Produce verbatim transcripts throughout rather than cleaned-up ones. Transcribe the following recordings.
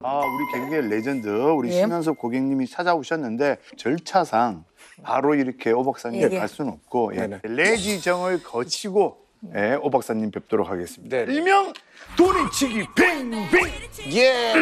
아, 우리 개그의 레전드 우리 예. 심연섭 고객님이 찾아오셨는데 절차상 바로 이렇게 오 박사님 예. 갈 수는 없고 예. 레지정을 거치고 예, 오 박사님 뵙도록 하겠습니다. 네네. 일명 도리치기 뱅뱅. 예.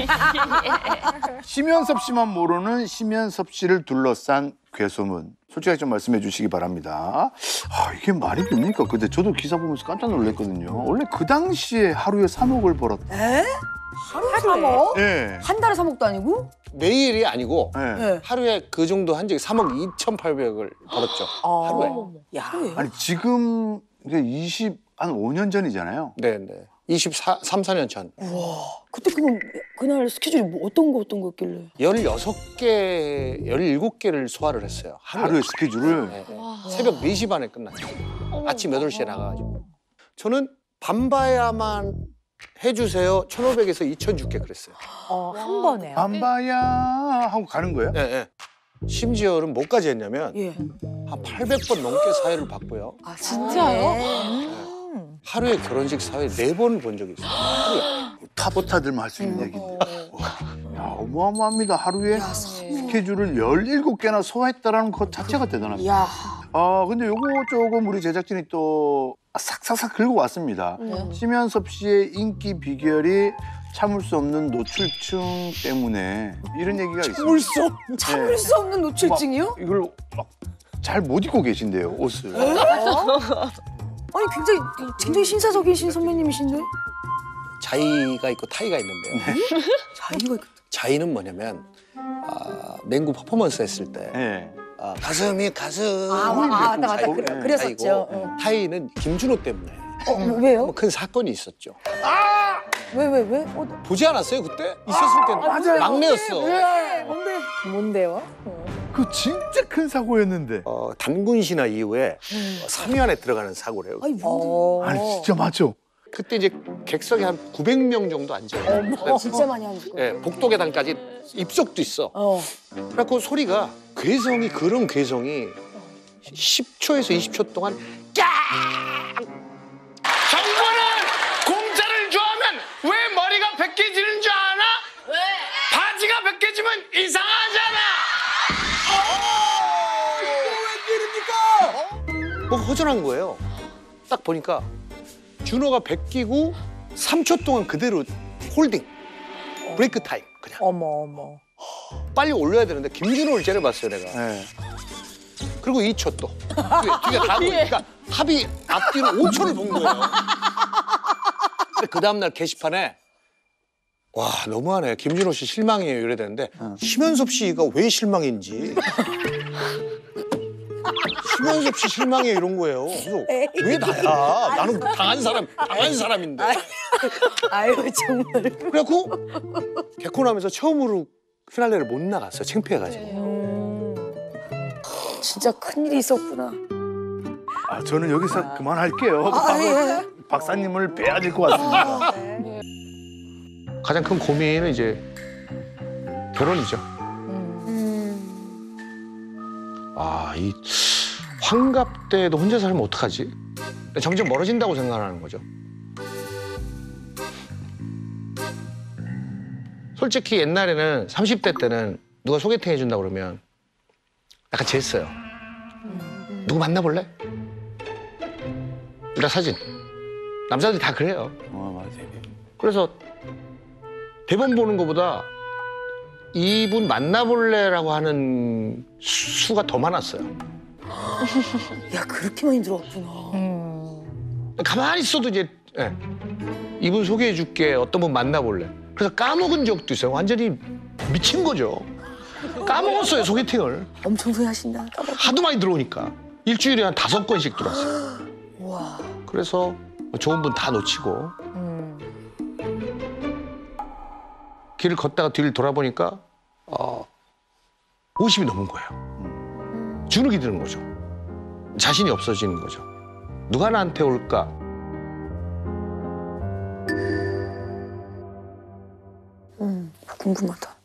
심연섭 씨만 모르는 심연섭 씨를 둘러싼 괴소문. 솔직하게 좀 말씀해 주시기 바랍니다. 아, 이게 말이 됩니까? 근데 저도 기사 보면서 깜짝 놀랐거든요. 원래 그 당시에 하루에 삼억을 벌었다. 에? 하루에 삼억? 예. 한 달에 삼억도 아니고? 매일이 아니고 네. 하루에 그 정도 한 적이 삼억 이천팔백을 벌었죠. 아, 하루에. 야. 아니 지금 이게 이십 한 오 년 전이잖아요. 네, 네. 이십삼, 사 년 전. 와, 그때 그럼 그날 스케줄이 뭐 어떤 거 어떤 거였길래? 열여섯 개, 열일곱 개를 소화를 했어요. 하루에, 하루에 스케줄을? 네, 네. 새벽 네 시 반에 끝났죠. 아침 여덟 시에 나가가지고. 저는 밤바야만 해주세요. 천오백에서 이천 줄게 그랬어요. 어, 한 번에요? 밤바야 하고 가는 거예요? 네, 네. 심지어는 뭐까지 했냐면 예. 한 팔백 번 넘게 사회를 봤고요. 아, 진짜요? 네. 하루에 결혼식 사회 네 번 본 적이 있어요. 하루에. 타보타들만 할 수 있는 음. 얘기인데. 야, 어마어마합니다. 하루에 야, 스케줄을 열일곱 개나 소화했다는 것 자체가 대단합니다. 야. 아, 근데 요거 조금 우리 제작진이 또 싹싹싹 긁고 왔습니다. 음. 심연섭 씨의 인기 비결이 참을 수 없는 노출증 때문에 이런 얘기가 있어요. 참을 수, 네. 참을 수 없는 노출증이요? 이걸 막 잘 못 입고 계신데요, 옷을. 어? 아니, 굉장히, 굉장히 신사적이신 선배님이신데? 자의가 있고 타의가 있는데요. 네? 자의가 있고. 자의는 뭐냐면 아, 맹구 퍼포먼스 했을 때 네. 아, 가슴이 가슴. 아, 아 맞다, 맞다. 그래, 그랬었죠. 타이고, 타의는 김준호 때문에. 어, 왜요? 뭐 큰 사건이 있었죠. 아! 왜, 왜, 왜? 어, 보지 않았어요, 그때? 있었을 때. 아, 맞아요. 막내였어. 뭔데? 뭔데? 뭔데요? 그 진짜 큰 사고였는데. 어, 단군 신화 이후에 음. 삼위안에 들어가는 사고래요. 아니, 뭐. 아니, 진짜 맞죠? 그때 이제 객석이 한 구백 명 정도 앉아요. 어, 진짜 많이 앉고. 네, 복도계단까지 입석도 있어. 어. 그래갖고 소리가 괴성이 그런 괴성이 십 초에서 이십 초 동안 깍! 정부는 공짜를 좋아하면 왜 머리가 벗겨지는 줄 아나? 왜? 바지가 벗겨지면 이상하잖아. 어? 웬일입니까? 뭐 허전한 거예요. 딱 보니까 준호가 벗기고 삼 초 동안 그대로 홀딩. 브레이크 타임 그냥. 어머 어머. 빨리 올려야 되는데 김준호를 째려봤어요 내가. 네. 그리고 이 초 또. 뒤에 다 보니까 합이 앞뒤로 오 초를 본 거예요. 근데 그 다음날 게시판에 와 너무하네. 김준호 씨 실망이에요 이래야 되는데 어. 심연섭 씨가 왜 실망인지. 심연섭 씨 실망이에요 이런 거예요. 그래서 왜 나야? 나는 당한 사람, 당한 사람인데. 아유 정말. 그래갖고 개콘하면서 처음으로 피날레를 못 나갔어요. 창피해가지고. 음, 진짜 큰일이 있었구나. 아, 저는 여기서 아. 그만할게요. 아, 예. 박사님을 뵈야 될 것 같습니다. 아, 네. 가장 큰 고민은 이제 결혼이죠. 음. 아, 이 환갑 때도 혼자 살면 어떡하지? 점점 멀어진다고 생각하는 거죠. 솔직히 옛날에는 삼십 대 때는 누가 소개팅 해준다 그러면 약간 쟀어요. 누구 만나볼래? 일단 사진. 남자들이 다 그래요. 어, 맞아요. 그래서 대본 보는 것보다 이분 만나볼래라고 하는 수가 더 많았어요. 야 그렇게 많이 들어왔구나. 음. 가만히 있어도 이제 네. 이분 소개해줄게. 어떤 분 만나볼래. 그래서 까먹은 적도 있어요. 완전히 미친 거죠. 까먹었어요 소개팅을. 엄청 후회하신다. 하도 많이 들어오니까 일주일에 한 다섯 건씩 들어왔어요. 와. 그래서 좋은 분 다 놓치고 음. 길을 걷다가 뒤를 돌아보니까 어, 오십이 넘은 거예요. 음. 주눅이 드는 거죠. 자신이 없어지는 거죠. 누가 나한테 올까? 음, 궁금하다.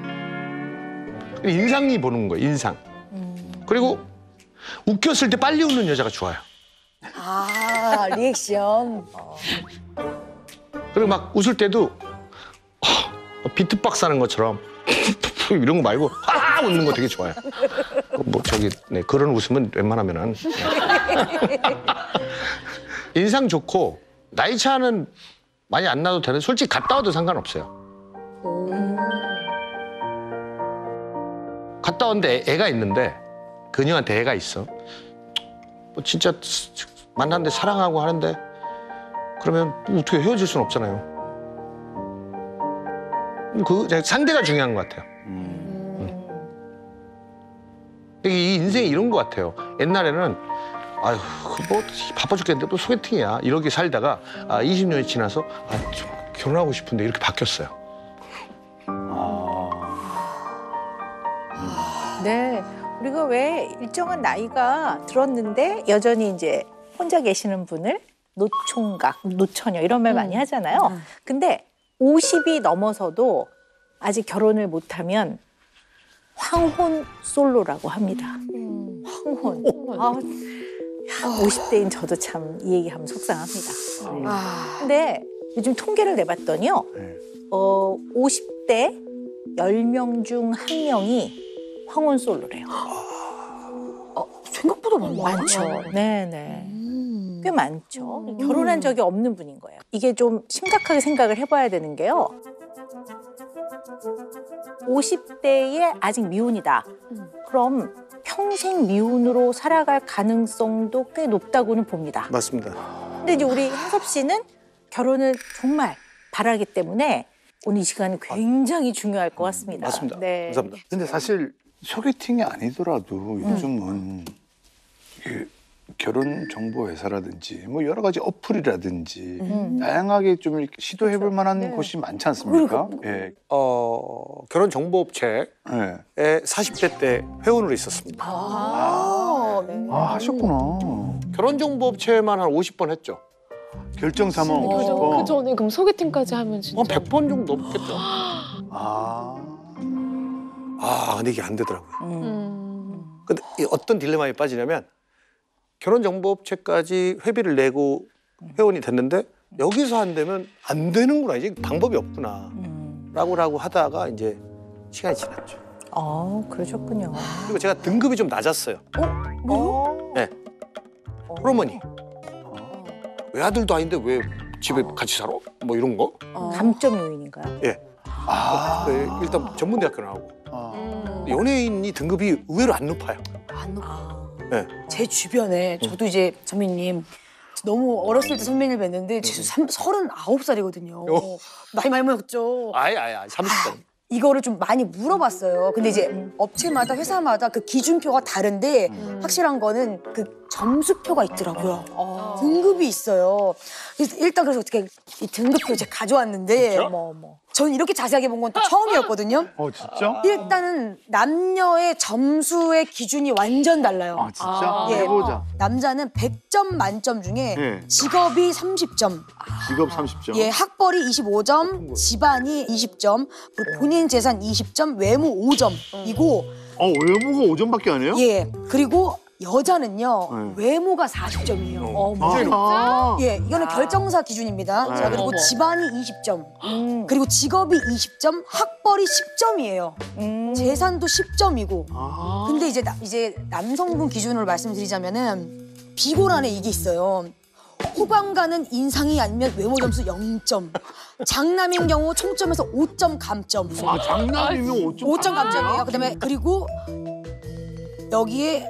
인상이 보는 거예요, 인상. 음. 그리고 웃겼을 때 빨리 웃는 여자가 좋아요. 아, 리액션. 그리고 막 웃을 때도 어, 비트박스 하는 것처럼 이런 거 말고 아 웃는 거 되게 좋아해요. 뭐 저기 네, 그런 웃음은 웬만하면은 네. 인상 좋고 나이 차는 많이 안 나도 되는데 솔직히 갔다 와도 상관없어요. 갔다 왔는데 애가 있는데 그녀한테 애가 있어. 뭐 진짜 만났는데 사랑하고 하는데 그러면 어떻게 헤어질 수는 없잖아요. 그 상대가 중요한 것 같아요. 음. 이 인생이 이런 것 같아요. 옛날에는 아유 뭐 바빠 죽겠는데 뭐 소개팅이야 이렇게 살다가 아, 이십 년이 지나서 아, 좀 결혼하고 싶은데 이렇게 바뀌었어요. 네, 우리가 왜 일정한 나이가 들었는데 여전히 이제 혼자 계시는 분을 노총각, 노처녀 이런 말 많이 하잖아요. 근데 오십이 넘어서도 아직 결혼을 못하면 황혼 솔로라고 합니다. 황혼. 아, 오십 대인 저도 참 이 얘기하면 속상합니다. 네. 근데 요즘 통계를 내봤더니요. 네. 어, 오십 대 열 명 중 한 명이 황혼 솔로래요. 어, 생각보다 많네. 많죠. 네네. 꽤 많죠. 결혼한 적이 없는 분인 거예요. 이게 좀 심각하게 생각을 해봐야 되는 게요. 오십 대에 아직 미혼이다. 그럼 평생 미혼으로 살아갈 가능성도 꽤 높다고는 봅니다. 맞습니다. 근데 이제 우리 현섭 씨는 결혼을 정말 바라기 때문에 오늘 이 시간은 굉장히 중요할 것 같습니다. 맞습니다. 네. 감사합니다. 근데 사실 소개팅이 아니더라도 요즘은 이 결혼 정보 회사라든지 뭐 여러 가지 어플이라든지 음. 다양하게 좀 이렇게 시도해볼 만한 네. 곳이 많지 않습니까? 예. 어, 결혼 정보 업체에 예. 사십 대 때 회원으로 있었습니다. 아, 네. 아, 하셨구나. 결혼 정보 업체만 한 오십 번 했죠. 결정사만 어. 오십 그죠. 번. 그 전에 그럼 소개팅까지 하면 진짜. 한 백 번 정도 넘겠죠. 아. 아, 근데 이게 안 되더라고요. 음. 근데 이 어떤 딜레마에 빠지냐면 결혼 정보 업체까지 회비를 내고 회원이 됐는데 여기서 안 되면 안 되는구나. 이제 방법이 없구나. 음. 라고 라고 하다가 이제 시간이 지났죠. 아, 그러셨군요. 그리고 제가 등급이 좀 낮았어요. 어? 네. 홀어머니. 외아들도 아닌데 왜 집에 같이 살아? 뭐 이런 거? 감점 요인인가요? 예. 아. 네, 일단 전문대학교 나오고. 아. 음. 연예인이 등급이 의외로 안 높아요. 안 높아. 네. 제 주변에 저도 이제 선배님 너무 어렸을 때 선배님을 뵀는데 제 서른아홉 살이거든요. 어. 나이 많이 먹었죠. 아예 아예 삼십 대. 이거를 좀 많이 물어봤어요. 근데 이제 업체마다 회사마다 그 기준표가 다른데 확실한 거는 그 점수표가 있더라고요. 등급이 있어요. 그래서 일단 그래서 어떻게 이 등급표 제가 가져왔는데 어머, 어머. 전 이렇게 자세하게 본 건 또 처음이었거든요. 어, 진짜? 일단은 남녀의 점수의 기준이 완전 달라요. 아, 진짜? 예. 해보자. 남자는 백 점 만점 중에 예. 직업이 삼십 점, 직업 삼십 점. 예, 학벌이 이십오 점, 집안이 이십 점, 그리고 본인 재산 이십 점, 외모 오 점이고, 어, 외모가 오 점밖에 안 해요? 예, 그리고 여자는요 네. 외모가 사십 점이에요. 아. 예, 이거는 결정사 기준입니다. 자, 그리고 어머. 집안이 이십 점, 음. 그리고 직업이 이십 점, 학벌이 십 점이에요. 음. 재산도 십 점이고. 아. 근데 이제 나, 이제 남성분 기준으로 말씀드리자면은 비고란에 이게 있어요. 호감가는 인상이 아니면 외모 점수 영 점. 장남인 경우 총점에서 오 점 감점. 아, 장남이면 오 점. 오 점 감점이에요. 그다음에 그리고 여기에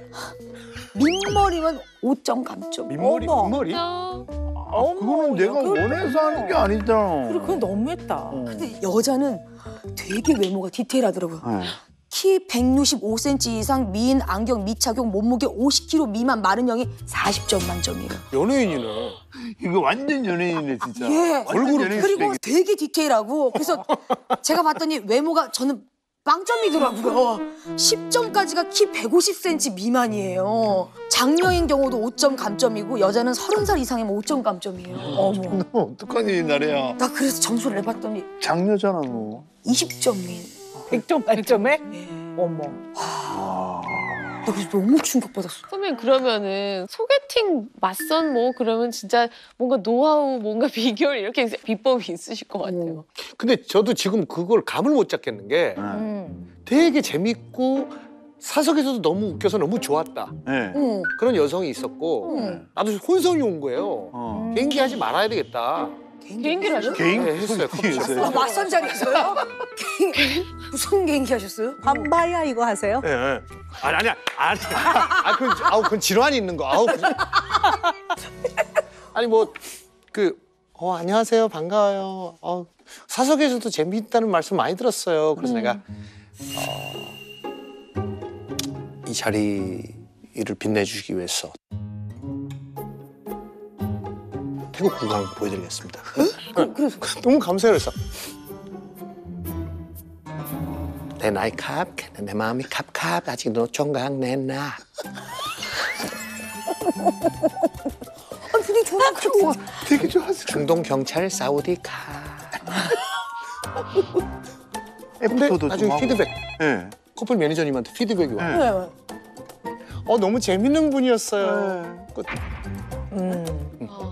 민머리면 오 점 감점. 민머리 어머. 민머리. 아, 그거는 내가 원해서 하는 게 아니잖아. 그래, 그건 너무했다. 어. 근데 여자는 되게 외모가 디테일하더라고요. 네. 키 백육십오 센티미터 이상, 미인, 안경, 미착용, 몸무게 오십 킬로그램 미만, 마른 형이 사십 점 만점이에요. 연예인이네. 이거 완전 연예인이네, 진짜. 예. 얼굴 그리고 되게 디테일하고 그래서 제가 봤더니 외모가 저는 빵점이더라고요. 십 점까지가 키 백오십 센티미터 미만이에요. 장녀인 경우도 오 점 감점이고 여자는 서른 살 이상이면 오 점 감점이에요. 어머. 어떡한 일이 나래야. 나 그래서 점수를 내봤더니 장녀잖아, 뭐. 이십 점인. 백 점 만점에? 예. 어머. 아. 나 그래서 너무 충격받았어. 선배님 그러면은 소개팅 맞선 뭐 그러면 진짜 뭔가 노하우 뭔가 비결 이렇게 비법이 있으실 것 같아요. 근데 저도 지금 그걸 감을 못 잡겠는 게 음. 되게 재밌고 사석에서도 너무 웃겨서 너무 좋았다. 네. 응. 그런 여성이 있었고 응. 나도 혼성이 온 거예요. 어. 개인기 하지 말아야 되겠다. 개인기를 하죠? 개인 네, 했어요. 했어요. 아, 맞선 자리에서요? 개인- 무슨 개인기 하셨어요? 밤바야 이거 하세요? 예. 네. 아니 아니 아니. 아 그건 아우 그건 질환이 있는 거. 아우. 그건- 아니 뭐 그 어 안녕하세요 반가워요. 어, 사석에서도 재미있다는 말씀 많이 들었어요. 그래서 내가 어, 이 자리를 빛내주기 위해서 태국 국강 보여드리겠습니다. 그래서 너무 감사해요. 그래서 내 나이 캅, 내 마음이 캅캅 아직 노총각 내나. 아니 분위기 좋아. 좋아. 되게 좋았어요. 중동 경찰 사우디 카. 근데 애프터도 나중에 좀 하고. 피드백. 네. 커플 매니저님한테 피드백이 와. 네. 네. 어 너무 재밌는 분이었어요. 끝. 음. 아.